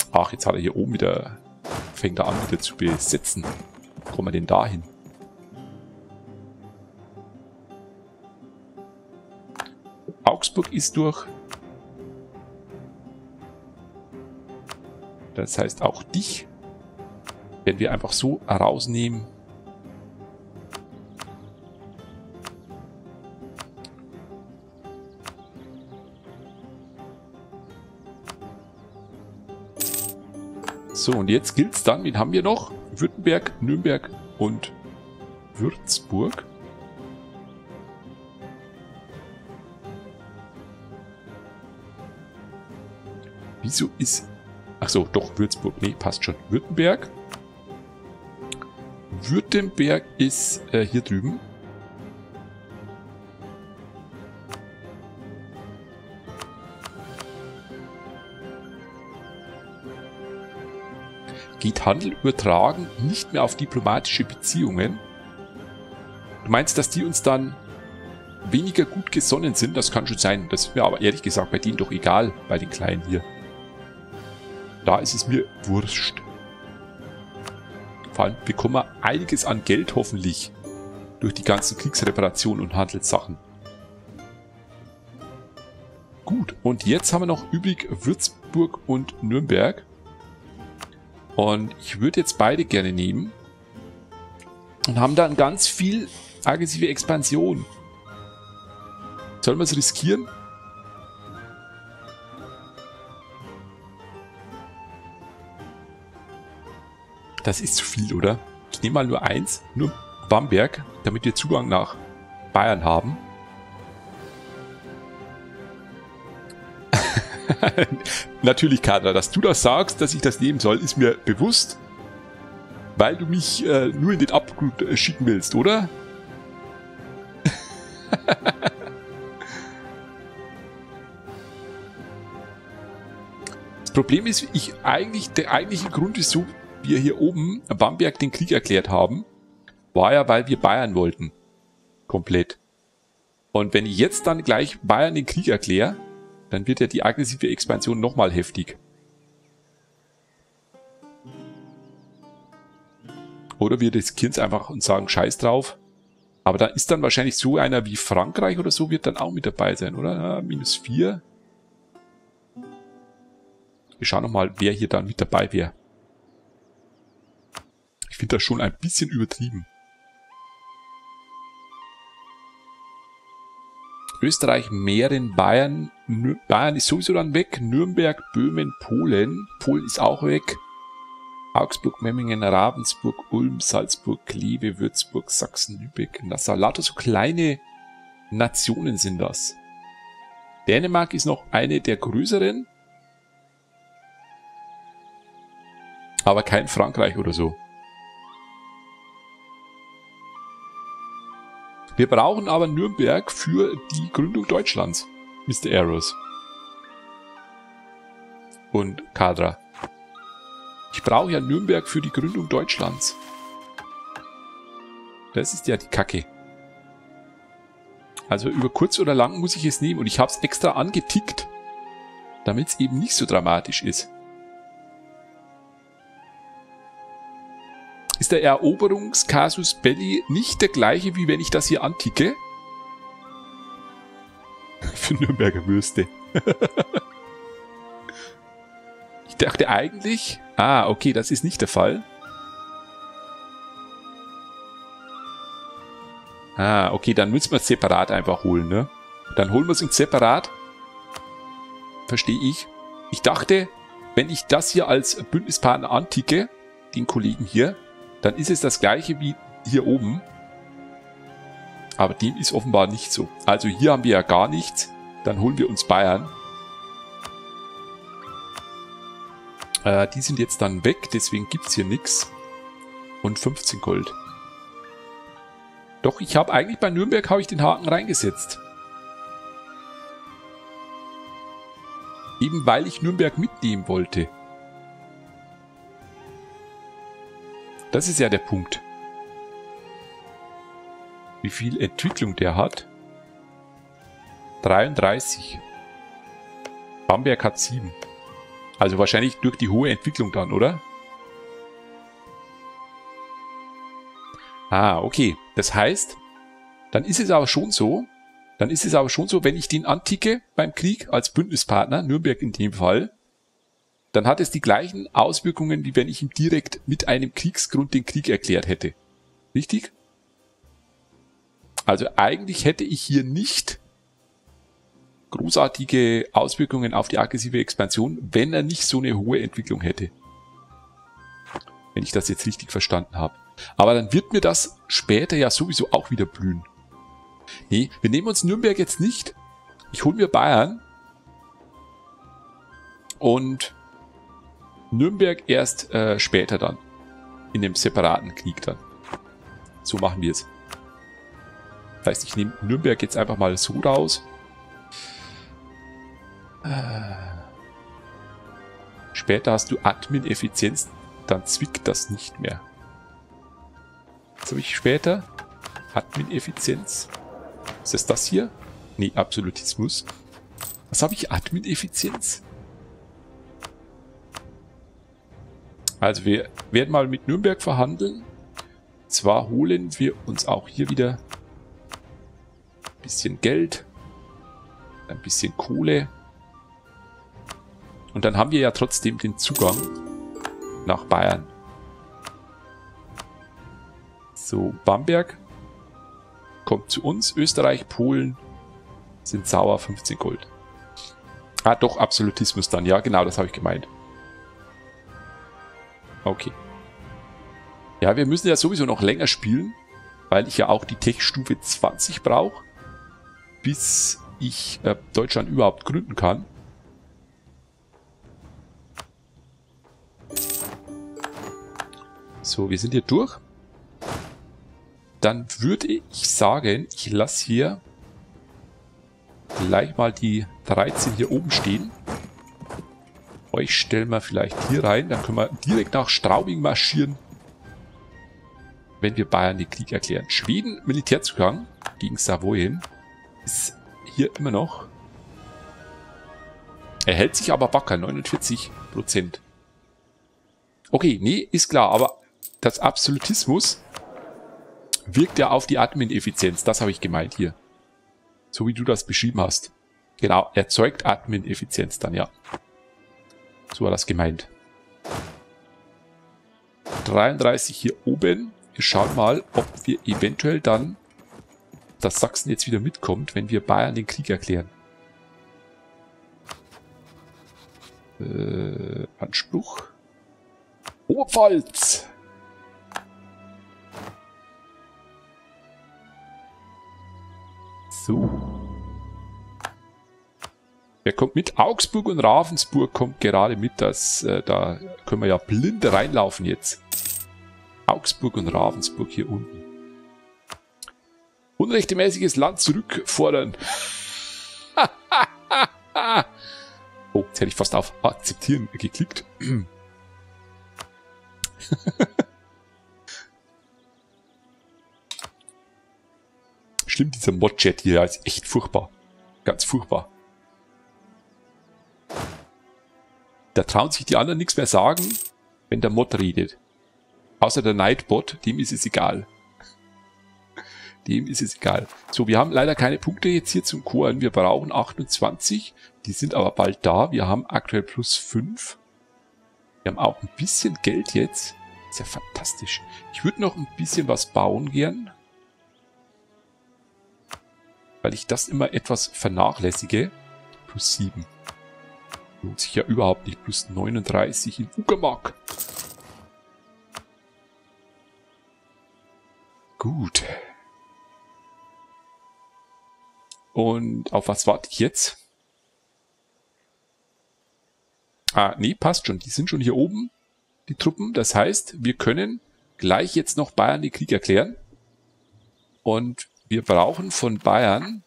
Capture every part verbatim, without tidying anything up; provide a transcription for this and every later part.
Ach, jetzt hat er hier oben wieder... Fängt er an wieder zu besetzen. Wo kommen wir denn da hin? Augsburg ist durch. Das heißt, auch dich werden wir einfach so rausnehmen. So, und jetzt gilt es dann, wen haben wir noch? Württemberg, Nürnberg und Würzburg. Wieso ist... Ach so, doch, Würzburg. Nee, passt schon. Württemberg. Württemberg ist äh, hier drüben. Geht Handel übertragen nicht mehr auf diplomatische Beziehungen? Du meinst, dass die uns dann weniger gut gesonnen sind? Das kann schon sein. Das ist mir aber ehrlich gesagt bei denen doch egal, bei den Kleinen hier. Da ist es mir wurscht. Vor allem bekommen wir einiges an Geld hoffentlich durch die ganzen Kriegsreparationen und Handelssachen. Gut, und jetzt haben wir noch übrig Würzburg und Nürnberg. Und ich würde jetzt beide gerne nehmen. Und haben dann ganz viel aggressive Expansion. Sollen wir es riskieren? Das ist zu viel, oder? Ich nehme mal nur eins, nur Bamberg, damit wir Zugang nach Bayern haben. Natürlich, Kadra, dass du das sagst, dass ich das nehmen soll, ist mir bewusst. Weil du mich äh, nur in den Abgrund äh, schicken willst, oder? Das Problem ist, ich eigentlich, der eigentliche Grund ist so, wir hier oben Bamberg den Krieg erklärt haben, war ja, weil wir Bayern wollten. Komplett. Und wenn ich jetzt dann gleich Bayern den Krieg erkläre, dann wird ja die aggressive Expansion nochmal heftig. Oder wir riskieren es einfach und sagen Scheiß drauf. Aber da ist dann wahrscheinlich so einer wie Frankreich oder so, wird dann auch mit dabei sein, oder? Ja, minus vier. Wir schauen nochmal, wer hier dann mit dabei wäre. Ich finde das schon ein bisschen übertrieben. Österreich, Mähren, Bayern. Nür Bayern ist sowieso dann weg. Nürnberg, Böhmen, Polen. Polen ist auch weg. Augsburg, Memmingen, Ravensburg, Ulm, Salzburg, Kleve, Würzburg, Sachsen, Lübeck, Nassau. Lauter so kleine Nationen sind das. Dänemark ist noch eine der größeren. Aber kein Frankreich oder so. Wir brauchen aber Nürnberg für die Gründung Deutschlands, Mister Eros. Und Kadra. Ich brauche ja Nürnberg für die Gründung Deutschlands. Das ist ja die Kacke. Also über kurz oder lang muss ich es nehmen. Und ich habe es extra angetickt, damit es eben nicht so dramatisch ist. Ist der Eroberungskasus Belli nicht der gleiche, wie wenn ich das hier anticke? Für Nürnberger Würste. Ich dachte eigentlich... Ah, okay, das ist nicht der Fall. Ah, okay, dann müssen wir es separat einfach holen, ne? Dann holen wir es uns separat. Verstehe ich. Ich dachte, wenn ich das hier als Bündnispartner anticke, den Kollegen hier, dann ist es das gleiche wie hier oben. Aber dem ist offenbar nicht so. Also hier haben wir ja gar nichts. Dann holen wir uns Bayern. Äh, die sind jetzt dann weg, deswegen gibt es hier nichts. Und fünfzehn Gold. Doch, ich habe eigentlich bei Nürnberg habe ich den Haken reingesetzt. Eben weil ich Nürnberg mitnehmen wollte. Das ist ja der Punkt. Wie viel Entwicklung der hat? dreiunddreißig. Bamberg hat sieben. Also wahrscheinlich durch die hohe Entwicklung dann, oder? Ah, okay. Das heißt, dann ist es aber schon so, dann ist es aber schon so, wenn ich den anticke beim Krieg als Bündnispartner, Nürnberg in dem Fall, dann hat es die gleichen Auswirkungen, wie wenn ich ihm direkt mit einem Kriegsgrund den Krieg erklärt hätte. Richtig? Also eigentlich hätte ich hier nicht großartige Auswirkungen auf die aggressive Expansion, wenn er nicht so eine hohe Entwicklung hätte. Wenn ich das jetzt richtig verstanden habe. Aber dann wird mir das später ja sowieso auch wieder blühen. Nee, wir nehmen uns Nürnberg jetzt nicht. Ich hole mir Bayern. Und Nürnberg erst äh, später dann. In dem separaten Krieg dann. So machen wir es. Das heißt, ich nehme Nürnberg jetzt einfach mal so raus. Äh, später hast du Admin-Effizienz, dann zwickt das nicht mehr. Was habe ich später? Admin-Effizienz. Ist das das hier? Nee, Absolutismus. Was habe ich? Admin-Effizienz? Also wir werden mal mit Nürnberg verhandeln. Zwar holen wir uns auch hier wieder ein bisschen Geld, ein bisschen Kohle. Und dann haben wir ja trotzdem den Zugang nach Bayern. So, Bamberg kommt zu uns. Österreich, Polen sind sauer fünfzehn Gold. Ah, doch, Absolutismus dann. Ja, genau, das habe ich gemeint. Okay. Ja, wir müssen ja sowieso noch länger spielen, weil ich ja auch die Tech-Stufe zwanzig brauche, bis ich äh, Deutschland überhaupt gründen kann. So, wir sind hier durch. Dann würde ich sagen, ich lasse hier gleich mal die dreizehn hier oben stehen. Euch stellen wir vielleicht hier rein, dann können wir direkt nach Straubing marschieren, wenn wir Bayern den Krieg erklären. Schweden, Militärzugang gegen Savoyen, ist hier immer noch. Er hält sich aber wacker, neunundvierzig Prozent. Okay, nee, ist klar, aber das Absolutismus wirkt ja auf die Admin-Effizienz. Das habe ich gemeint hier. So wie du das beschrieben hast. Genau, erzeugt Admin-Effizienz dann, ja. So war das gemeint. dreiunddreißig hier oben. Wir schauen mal, ob wir eventuell dann, dass Sachsen jetzt wieder mitkommt, wenn wir Bayern den Krieg erklären. Äh, Anspruch. Oberpfalz! So. Wer kommt mit? Augsburg und Ravensburg kommt gerade mit. Das, äh, da können wir ja blind reinlaufen jetzt. Augsburg und Ravensburg hier unten. Unrechtmäßiges Land zurückfordern. Oh, jetzt hätte ich fast auf Akzeptieren geklickt. Stimmt, dieser Mod-Chat hier ist echt furchtbar. Ganz furchtbar. Da trauen sich die anderen nichts mehr sagen, wenn der Mod redet. Außer der Nightbot, dem ist es egal. Dem ist es egal. So, wir haben leider keine Punkte jetzt hier zum Koren. Wir brauchen achtundzwanzig. Die sind aber bald da. Wir haben aktuell plus fünf. Wir haben auch ein bisschen Geld jetzt. Ist ja fantastisch. Ich würde noch ein bisschen was bauen gern. Weil ich das immer etwas vernachlässige. Plus sieben. Lohnt sich ja überhaupt nicht. Plus neununddreißig in Uckermark. Gut. Und auf was warte ich jetzt? Ah, nee, passt schon. Die sind schon hier oben, die Truppen. Das heißt, wir können gleich jetzt noch Bayern den Krieg erklären. Und wir brauchen von Bayern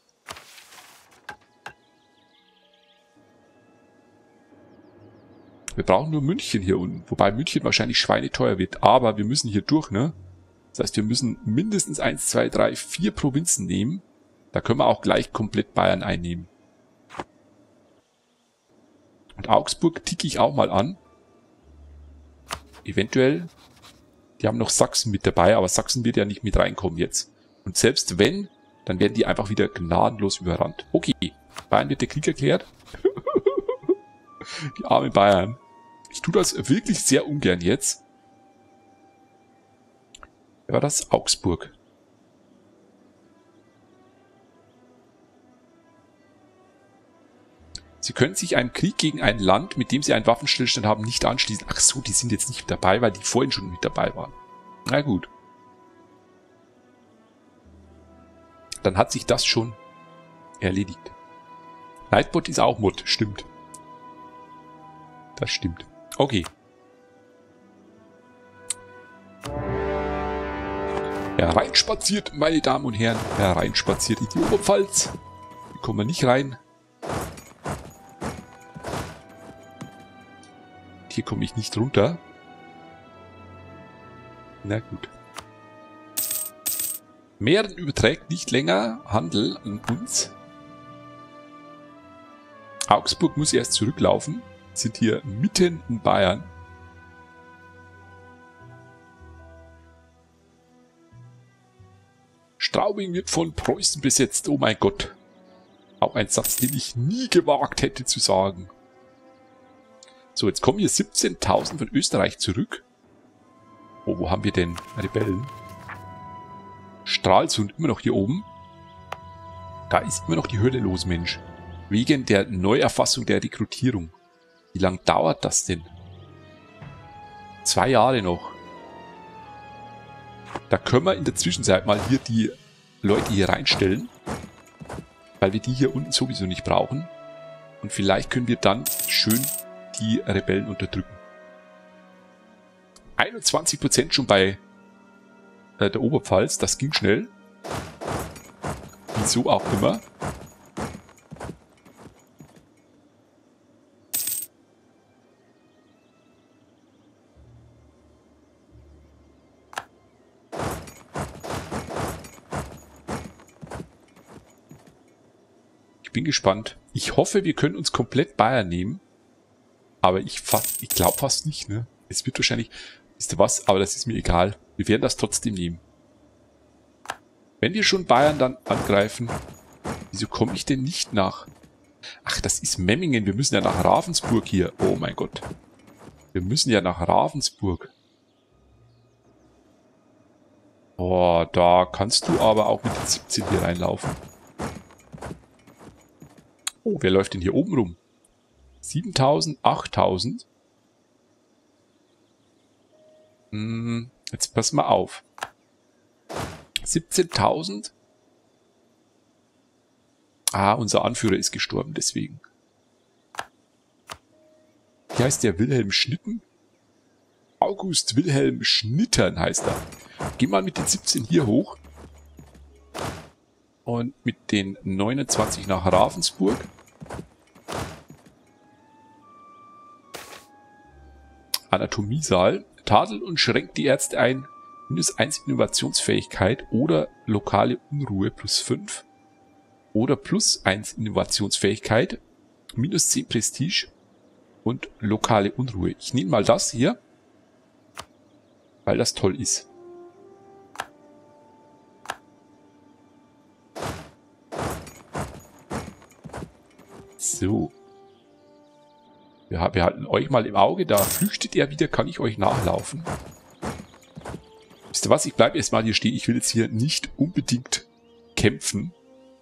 wir brauchen nur München hier unten. Wobei München wahrscheinlich schweineteuer wird. Aber wir müssen hier durch, ne? Das heißt, wir müssen mindestens eins, zwei, drei, vier Provinzen nehmen. Da können wir auch gleich komplett Bayern einnehmen. Und Augsburg ticke ich auch mal an. Eventuell. Die haben noch Sachsen mit dabei, aber Sachsen wird ja nicht mit reinkommen jetzt. Und selbst wenn, dann werden die einfach wieder gnadenlos überrannt. Okay, Bayern wird der Krieg erklärt. Die armen Bayern. Ich tue das wirklich sehr ungern jetzt. Wer war das? Augsburg. Sie können sich einem Krieg gegen ein Land, mit dem Sie einen Waffenstillstand haben, nicht anschließen. Ach so, die sind jetzt nicht dabei, weil die vorhin schon mit dabei waren. Na gut. Dann hat sich das schon erledigt. Nightbot ist auch Mod, stimmt. Das stimmt. Okay. Hereinspaziert, meine Damen und Herren. Hereinspaziert in die Oberpfalz. Hier kommen wir nicht rein. Hier komme ich nicht runter. Na gut. Mähren überträgt nicht länger Handel an uns. Augsburg muss erst zurücklaufen. Sind hier mitten in Bayern. Straubing wird von Preußen besetzt. Oh mein Gott. Auch ein Satz, den ich nie gewagt hätte zu sagen. So, jetzt kommen hier siebzehntausend von Österreich zurück. Oh, wo haben wir denn Rebellen? Stralsund immer noch hier oben. Da ist immer noch die Hölle los, Mensch. Wegen der Neuerfassung der Rekrutierung. Wie lange dauert das denn? Zwei Jahre noch. Da können wir in der Zwischenzeit mal hier die Leute hier reinstellen. Weil wir die hier unten sowieso nicht brauchen. Und vielleicht können wir dann schön die Rebellen unterdrücken. einundzwanzig Prozent schon bei äh, der Oberpfalz. Das ging schnell. Wieso auch immer. Ich bin gespannt. Ich hoffe, wir können uns komplett Bayern nehmen. Aber ich, ich glaube fast nicht, ne? Es wird wahrscheinlich... Wisst ihr was? Aber das ist mir egal. Wir werden das trotzdem nehmen. Wenn wir schon Bayern dann angreifen, wieso komme ich denn nicht nach... Ach, das ist Memmingen. Wir müssen ja nach Ravensburg hier. Oh mein Gott. Wir müssen ja nach Ravensburg. Oh, da kannst du aber auch mit den siebzehn hier reinlaufen. Oh, wer läuft denn hier oben rum? siebentausend, achttausend. Hm, jetzt pass mal auf. siebzehntausend. Ah, unser Anführer ist gestorben, deswegen. Wie heißt der? Wilhelm Schnitten? August Wilhelm Schnittern heißt er. Geh mal mit den siebzehn hier hoch. Und mit den neunundzwanzig nach Ravensburg. Anatomiesaal. Tadelt und schränkt die Ärzte ein. Minus eins Innovationsfähigkeit oder lokale Unruhe plus fünf. Oder plus eins Innovationsfähigkeit. Minus zehn Prestige. Und lokale Unruhe. Ich nehme mal das hier. Weil das toll ist. So. Ja, wir halten euch mal im Auge. Da flüchtet er wieder. Kann ich euch nachlaufen? Wisst ihr was? Ich bleibe erstmal hier stehen. Ich will jetzt hier nicht unbedingt kämpfen.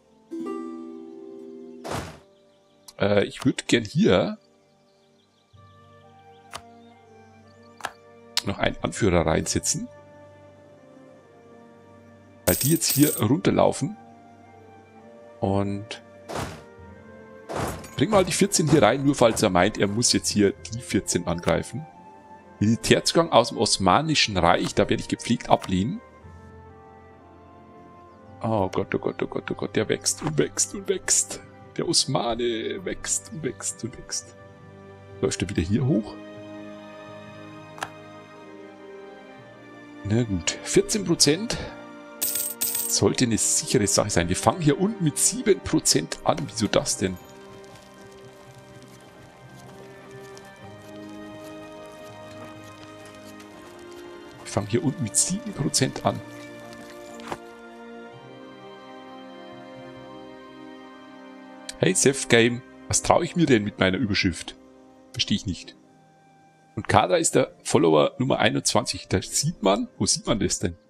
Äh, ich würde gern hier noch einen Anführer reinsetzen. Weil die jetzt hier runterlaufen. Und bring mal die vierzehn hier rein, nur falls er meint, er muss jetzt hier die vierzehn angreifen. Militärzugang aus dem Osmanischen Reich, da werde ich gepflegt ablehnen. Oh Gott, oh Gott, oh Gott, oh Gott, der wächst und wächst und wächst. Der Osmane wächst und wächst und wächst. Läuft er wieder hier hoch? Na gut, vierzehn Prozent sollte eine sichere Sache sein. Wir fangen hier unten mit sieben Prozent an. Wieso das denn? Ich fange hier unten mit sieben Prozent an. Hey, Seth Game, was traue ich mir denn mit meiner Überschrift? Verstehe ich nicht. Und Kadra ist der Follower Nummer einundzwanzig. Da sieht man, wo sieht man das denn?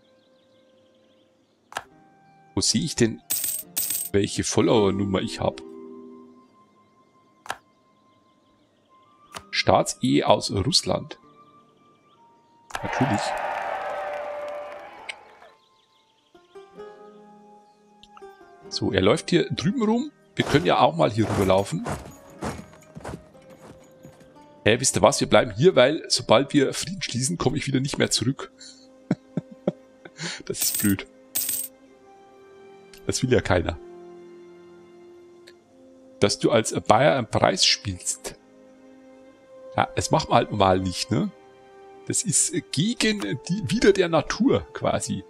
Wo sehe ich denn, welche Follower-Nummer ich habe? Staatsehe aus Russland. Natürlich. So, er läuft hier drüben rum. Wir können ja auch mal hier rüberlaufen. Hä, wisst ihr was? Wir bleiben hier, weil sobald wir Frieden schließen, komme ich wieder nicht mehr zurück. Das ist blöd. Das will ja keiner. Dass du als Bayer einen Preis spielst. Ja, das macht man halt normal nicht, ne? Das ist gegen die Wider der Natur quasi.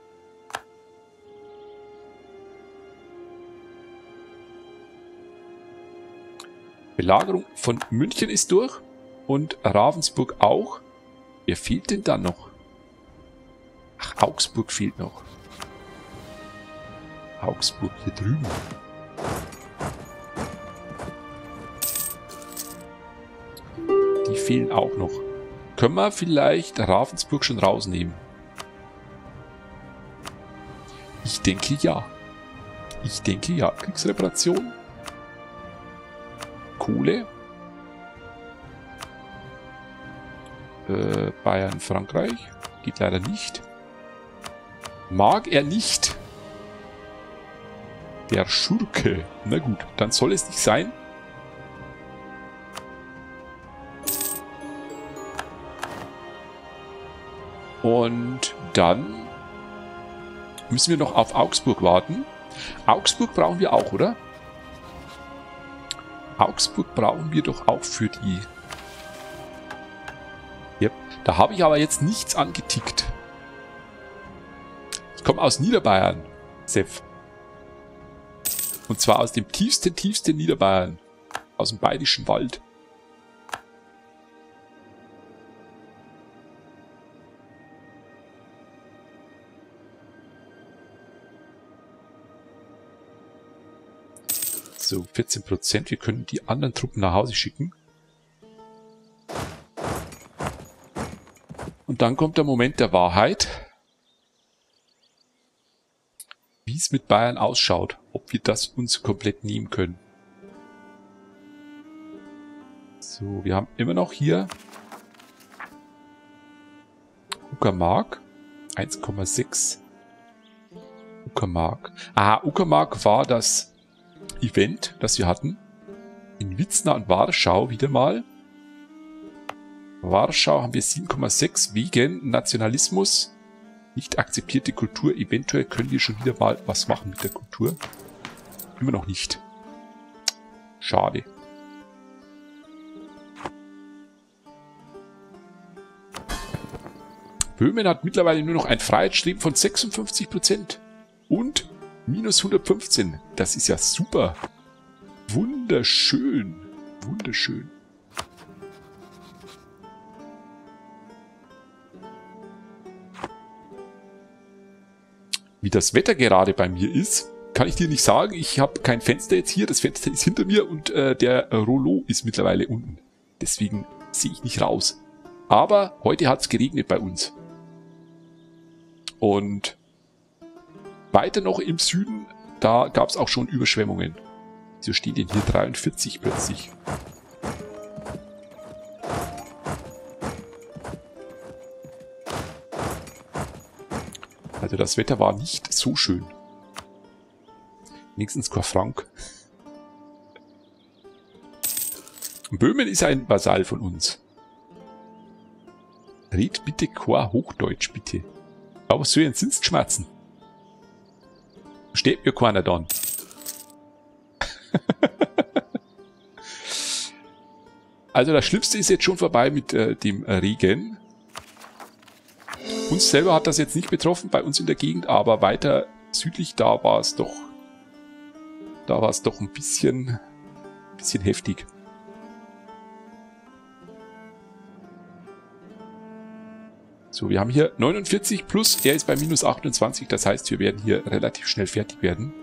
Belagerung von München ist durch und Ravensburg auch. Wer fehlt denn da noch? Ach, Augsburg fehlt noch. Augsburg hier drüben. Die fehlen auch noch. Können wir vielleicht Ravensburg schon rausnehmen? Ich denke ja. Ich denke ja. Kriegsreparation. Kohle. Äh, Bayern, Frankreich. Geht leider nicht. Mag er nicht. Der Schurke. Na gut, dann soll es nicht sein. Und dann müssen wir noch auf Augsburg warten. Augsburg brauchen wir auch, oder? Augsburg brauchen wir doch auch für die... Yep. Da habe ich aber jetzt nichts angetickt. Ich komme aus Niederbayern, Sef. Und zwar aus dem tiefsten, tiefsten Niederbayern. Aus dem Bayerischen Wald. So, vierzehn Prozent. Wir können die anderen Truppen nach Hause schicken. Und dann kommt der Moment der Wahrheit. Wie es mit Bayern ausschaut. Ob wir das uns komplett nehmen können. So, wir haben immer noch hier Uckermark. eins Komma sechs. Uckermark. Ah, Uckermark war das Event, das wir hatten. In Witzna und Warschau wieder mal. Warschau haben wir sieben Komma sechs wegen Nationalismus. Nicht akzeptierte Kultur. Eventuell können wir schon wieder mal was machen mit der Kultur. Immer noch nicht. Schade. Böhmen hat mittlerweile nur noch ein Freiheitsstreben von sechsundfünfzig Prozent. Und minus hundertfünfzehn. Das ist ja super. Wunderschön. Wunderschön. Wie das Wetter gerade bei mir ist, kann ich dir nicht sagen. Ich habe kein Fenster jetzt hier. Das Fenster ist hinter mir und äh, der Rollo ist mittlerweile unten. Deswegen sehe ich nicht raus. Aber heute hat es geregnet bei uns. Und weiter noch im Süden, da gab es auch schon Überschwemmungen. Wieso steht denn hier dreiundvierzig plötzlich? Also das Wetter war nicht so schön. Wenigstens kein Frank. Böhmen ist ein Vasall von uns. Red bitte kein Hochdeutsch, bitte. Aber so ein Zinsschmerzen. Steht mir keiner dann. Also das Schlimmste ist jetzt schon vorbei mit äh, dem Regen. Uns selber hat das jetzt nicht betroffen, bei uns in der Gegend, aber weiter südlich, da war es doch, da war es doch ein bisschen, bisschen heftig. So, wir haben hier neunundvierzig plus, er ist bei minus achtundzwanzig, das heißt, wir werden hier relativ schnell fertig werden.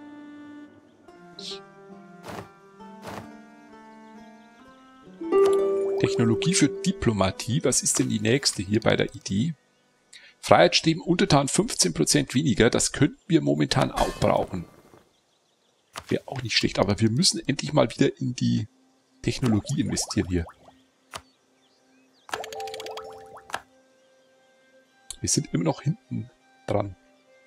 Technologie für Diplomatie, was ist denn die nächste hier bei der Idee? Freiheitsstreben untertan fünfzehn Prozent weniger, das könnten wir momentan auch brauchen. Wäre auch nicht schlecht, aber wir müssen endlich mal wieder in die Technologie investieren hier. Wir sind immer noch hinten dran.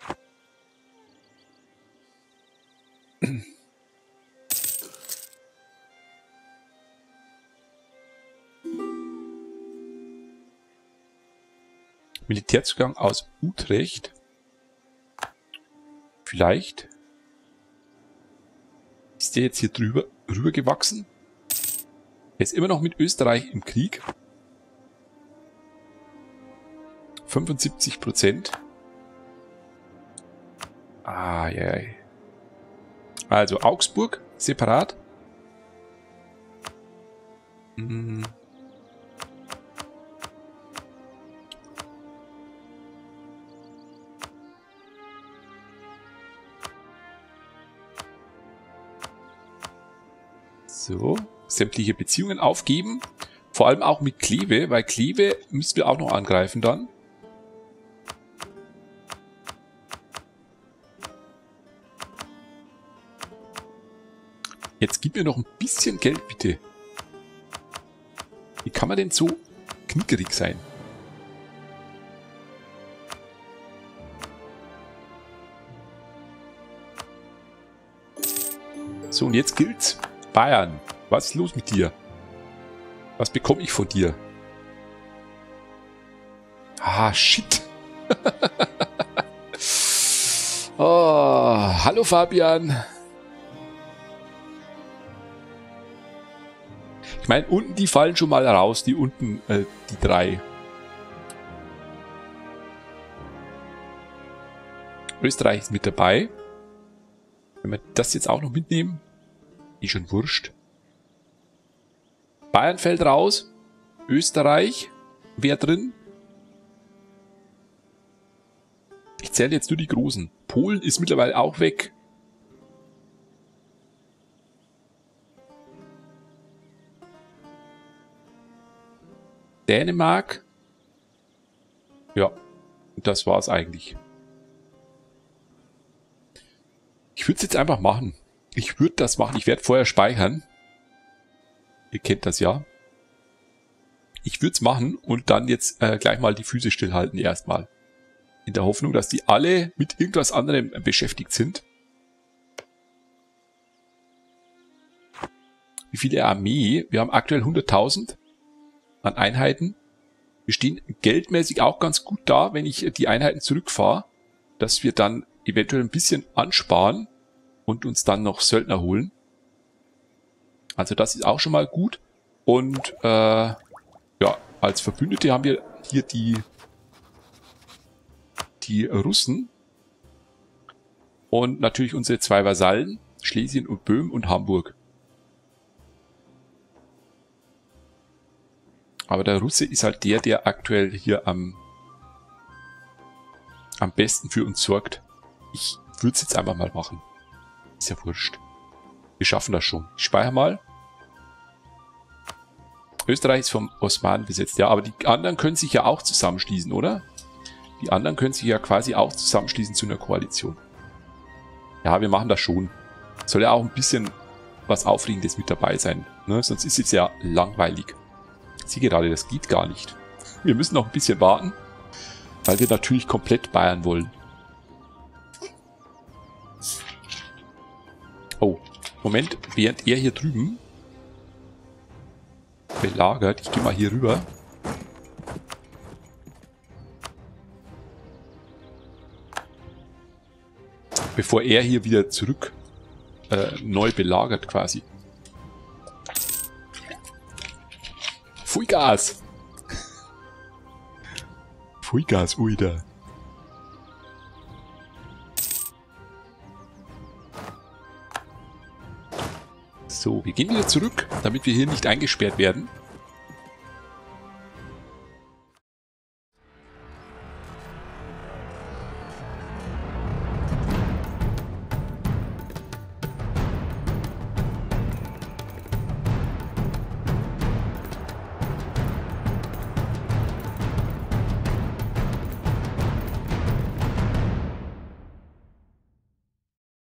Militärzugang aus Utrecht. Vielleicht ist der jetzt hier drüber rüber gewachsen. Er ist immer noch mit Österreich im Krieg. fünfundsiebzig Prozent. Ah, ja, ja. Also Augsburg separat. Hm. So, sämtliche Beziehungen aufgeben. Vor allem auch mit Kleve, weil Kleve müssen wir auch noch angreifen dann. Jetzt gib mir noch ein bisschen Geld, bitte. Wie kann man denn so knickerig sein? So, und jetzt gilt's. Bayern, was ist los mit dir? Was bekomme ich von dir? Ah, shit. Oh, hallo Fabian. Ich meine, unten, die fallen schon mal raus, die unten, äh, die drei. Österreich ist mit dabei. Wenn wir das jetzt auch noch mitnehmen, ist schon wurscht. Bayern fällt raus. Österreich, wer drin? Ich zähle jetzt nur die Großen. Polen ist mittlerweile auch weg. Dänemark. Ja, das war's eigentlich. Ich würde es jetzt einfach machen. Ich würde das machen. Ich werde vorher speichern. Ihr kennt das ja. Ich würde es machen und dann jetzt äh, gleich mal die Füße stillhalten erstmal. In der Hoffnung, dass die alle mit irgendwas anderem beschäftigt sind. Wie viele Armee? Wir haben aktuell hunderttausend an Einheiten. Wir stehen geldmäßig auch ganz gut da, wenn ich die Einheiten zurückfahre, dass wir dann eventuell ein bisschen ansparen und uns dann noch Söldner holen. Also das ist auch schon mal gut. Und äh, ja, als Verbündete haben wir hier die, die Russen. Und natürlich unsere zwei Vasallen, Schlesien und Böhmen und Hamburg. Aber der Russe ist halt der, der aktuell hier am, am besten für uns sorgt. Ich würde es jetzt einfach mal machen. Ist ja wurscht. Wir schaffen das schon. Ich speichere mal. Österreich ist vom Osmanen besetzt. Ja, aber die anderen können sich ja auch zusammenschließen, oder? Die anderen können sich ja quasi auch zusammenschließen zu einer Koalition. Ja, wir machen das schon. Soll ja auch ein bisschen was Aufregendes mit dabei sein. Ne? Sonst ist es ja langweilig. Ich sehe gerade, das geht gar nicht. Wir müssen noch ein bisschen warten, weil wir natürlich komplett Bayern wollen. Oh, Moment, während er hier drüben belagert, ich gehe mal hier rüber. Bevor er hier wieder zurück äh, neu belagert quasi. Pfui Gas! Pfui Gas, ui da. So, wir gehen wieder zurück, damit wir hier nicht eingesperrt werden.